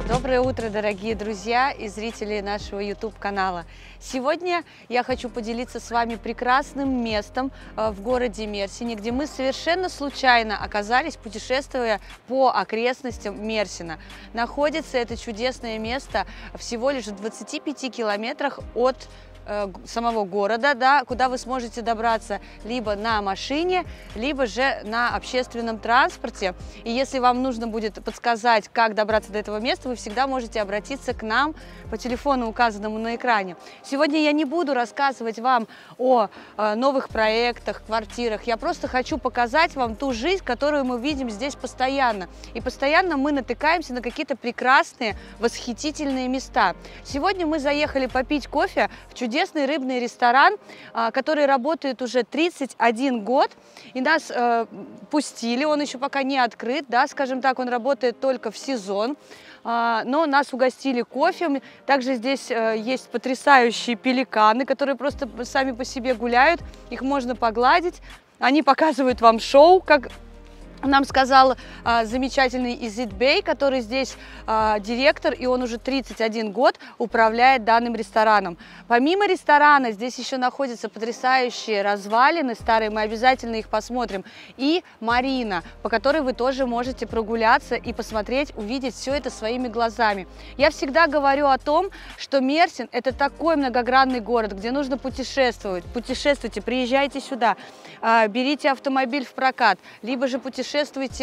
Доброе утро, дорогие друзья и зрители нашего YouTube-канала. Сегодня я хочу поделиться с вами прекрасным местом в городе Мерсине, где мы совершенно случайно оказались, путешествуя по окрестностям Мерсина. Находится это чудесное место всего лишь в 25 километрах от самого города, да, куда вы сможете добраться либо на машине, либо же на общественном транспорте. И если вам нужно будет подсказать, как добраться до этого места, вы всегда можете обратиться к нам по телефону, указанному на экране. Сегодня я не буду рассказывать вам о новых проектах, квартирах. Я просто хочу показать вам ту жизнь, которую мы видим здесь постоянно. И постоянно мы натыкаемся на какие-то прекрасные, восхитительные места. Сегодня мы заехали попить кофе в чудесный рыбный ресторан, который работает уже 31 год. И нас пустили, он еще пока не открыт, да, скажем так, он работает только в сезон. Но нас угостили кофе. Также здесь есть потрясающие пеликаны, которые просто сами по себе гуляют. Их можно погладить. Они показывают вам шоу, как нам сказал замечательный Изит Бей, который здесь директор, и он уже 31 год управляет данным рестораном. Помимо ресторана здесь еще находятся потрясающие развалины старые, мы обязательно их посмотрим, и марина, по которой вы тоже можете прогуляться и посмотреть, увидеть все это своими глазами. Я всегда говорю о том, что Мерсин – это такой многогранный город, где нужно путешествовать. Путешествуйте, приезжайте сюда, берите автомобиль в прокат, либо же путешествуйте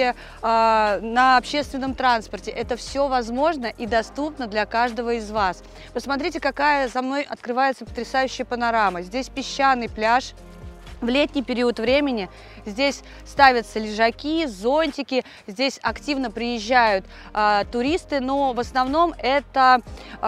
на общественном транспорте. Это все возможно и доступно для каждого из вас. Посмотрите, какая за мной открывается потрясающая панорама. Здесь песчаный пляж. В летний период времени здесь ставятся лежаки, зонтики, здесь активно приезжают туристы, но в основном это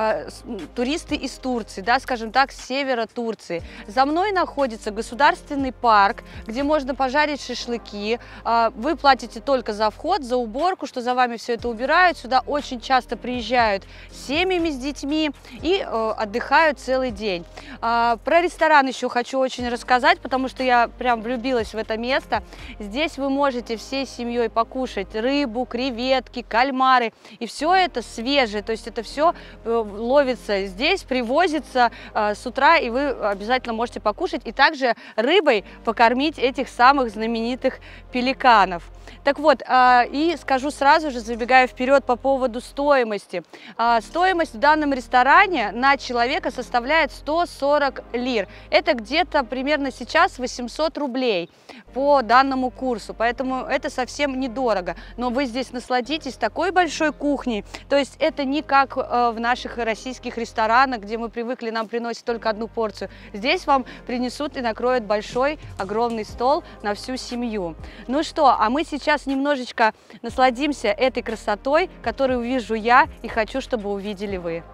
туристы из Турции, да, скажем так, с севера Турции. За мной находится государственный парк, где можно пожарить шашлыки. Вы платите только за вход, за уборку, что за вами все это убирают. Сюда очень часто приезжают с семьями, с детьми и отдыхают целый день. Про ресторан еще хочу очень рассказать, потому что я прям влюбилась в это место. Здесь вы можете всей семьей покушать рыбу, креветки, кальмары. И все это свежее, то есть это все ловится здесь, привозится с утра, и вы обязательно можете покушать. И также рыбой покормить этих самых знаменитых пеликанов. Так вот, и скажу сразу же, забегая вперед по поводу стоимости. Стоимость в данном ресторане на человека составляет 140 лир. Это где-то примерно сейчас 800 рублей по данному курсу, поэтому это совсем недорого. Но вы здесь насладитесь такой большой кухней, то есть это не как в наших российских ресторанах, где мы привыкли, нам приносят только одну порцию. Здесь вам принесут и накроют большой, огромный стол на всю семью. Ну что, а мы сейчас немножечко насладимся этой красотой, которую увижу я и хочу, чтобы увидели вы.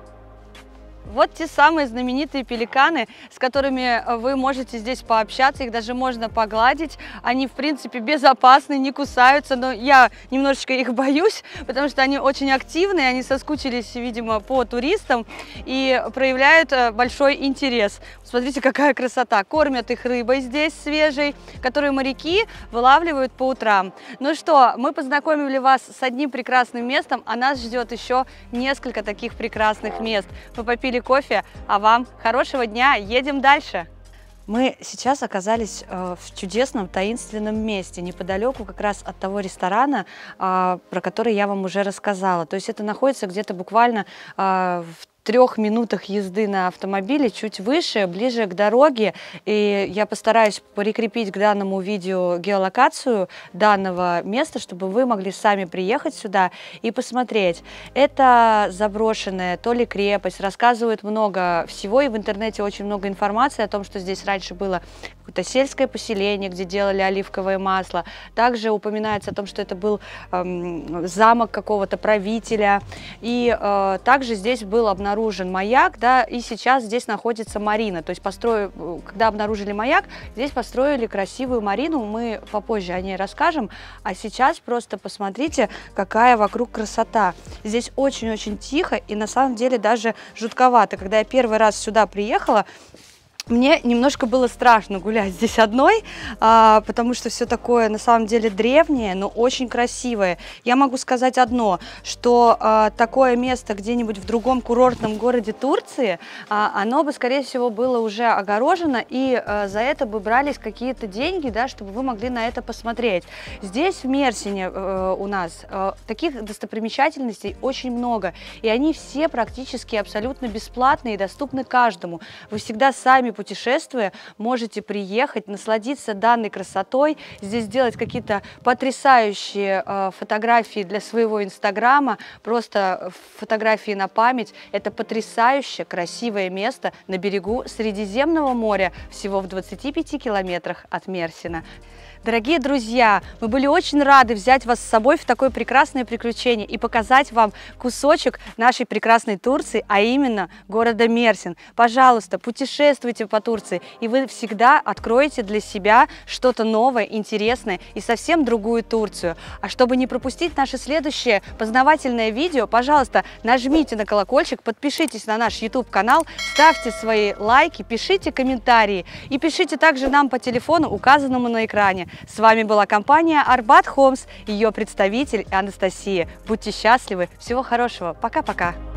Вот те самые знаменитые пеликаны, с которыми вы можете здесь пообщаться, их даже можно погладить. Они, в принципе, безопасны, не кусаются, но я немножечко их боюсь, потому что они очень активные, они соскучились, видимо, по туристам и проявляют большой интерес. Смотрите, какая красота! Кормят их рыбой здесь свежей, которую моряки вылавливают по утрам. Ну что, мы познакомили вас с одним прекрасным местом, а нас ждет еще несколько таких прекрасных мест. Мы попили кофе, а вам хорошего дня, едем дальше. Мы сейчас оказались в чудесном таинственном месте, неподалеку как раз от того ресторана, про который я вам уже рассказала. То есть это находится где-то буквально в 3 минутах езды на автомобиле, чуть выше, ближе к дороге. И я постараюсь прикрепить к данному видео геолокацию данного места, чтобы вы могли сами приехать сюда и посмотреть. Это заброшенная то ли крепость, рассказывают много всего, и в интернете очень много информации о том, что здесь раньше было какое-то сельское поселение, где делали оливковое масло. Также упоминается о том, что это был замок какого-то правителя. И также здесь был обнаружен маяк, да, и сейчас здесь находится марина. То есть когда обнаружили маяк, здесь построили красивую марину. Мы попозже о ней расскажем. А сейчас просто посмотрите, какая вокруг красота. Здесь очень-очень тихо и на самом деле даже жутковато. Когда я первый раз сюда приехала, Мне немножко было страшно гулять здесь одной, потому что все такое на самом деле древнее, но очень красивое. Я могу сказать одно, что такое место где-нибудь в другом курортном городе Турции, оно бы, скорее всего, было уже огорожено, и за это бы брались какие-то деньги, да, чтобы вы могли на это посмотреть. Здесь, в Мерсине, у нас таких достопримечательностей очень много, и они все практически абсолютно бесплатные и доступны каждому. Вы всегда сами, путешествуя, можете приехать, насладиться данной красотой, здесь сделать какие-то потрясающие фотографии для своего инстаграма, просто фотографии на память. Это потрясающе красивое место на берегу Средиземного моря, всего в 25 километрах от Мерсина. Дорогие друзья, мы были очень рады взять вас с собой в такое прекрасное приключение и показать вам кусочек нашей прекрасной Турции, а именно города Мерсин. Пожалуйста, путешествуйте по Турции, и вы всегда откроете для себя что-то новое, интересное и совсем другую Турцию. А чтобы не пропустить наше следующее познавательное видео, пожалуйста, нажмите на колокольчик, подпишитесь на наш YouTube-канал, ставьте свои лайки, пишите комментарии и пишите также нам по телефону, указанному на экране. С вами была компания Арбат Homes, ее представитель Анастасия. Будьте счастливы, всего хорошего, пока-пока!